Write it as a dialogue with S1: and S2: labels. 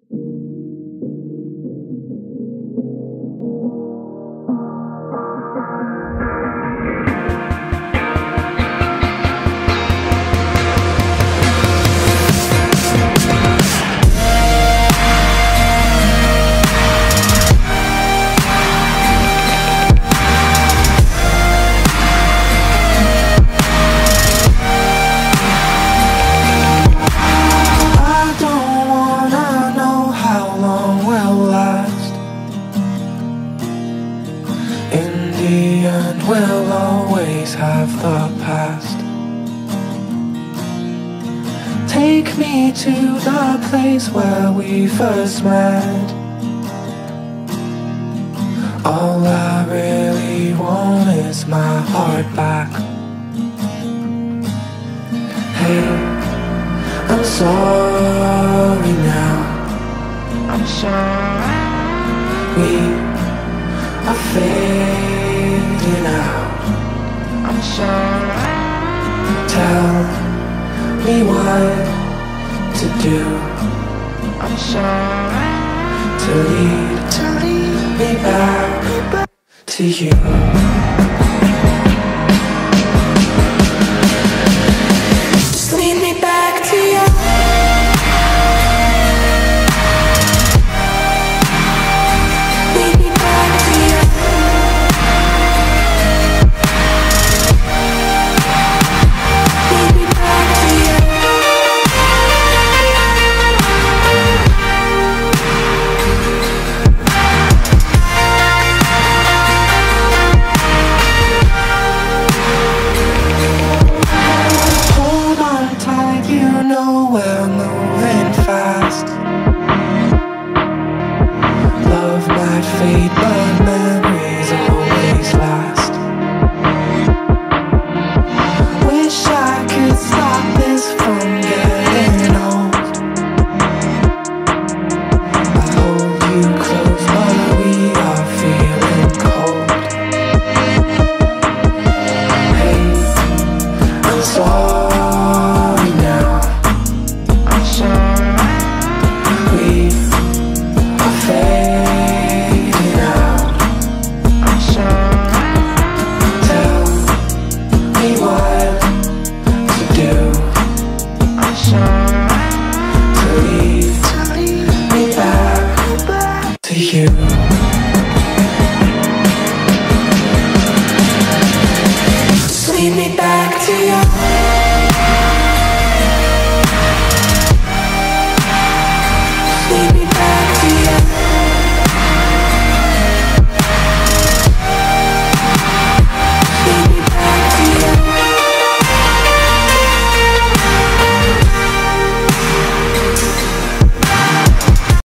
S1: We'll always have the past. Take me to the place where we first met. All I really want is my heart back. Hey, I'm sorry now. I'm sorry. We are fading out. I'm sorry. Tell me what to do. I'm sorry. To lead me back to you. Just lead me back to you. Lead me back to you. Lead me back to you. Hold on tight, you know we're moving fast. Love might fade, but